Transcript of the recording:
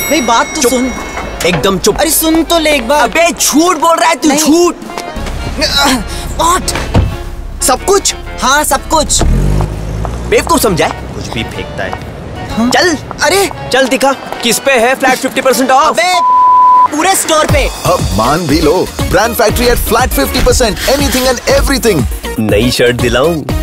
मेरी बात तो सुन। एकदम चुप। अरे सुन तो ले एक बार। अबे झूठ बोल रहा है तू, झूठ। सब कुछ? हाँ सब कुछ। बेवकूफ समझा है, कुछ भी फेंकता है। हाँ? चल। अरे चल दिखा किस पे है फ्लैट 50% ऑफ। अबे पूरे स्टोर पे। अब मान भी लो, brand factory at flat 50%, anything and everything. नई शर्ट दिलाऊं?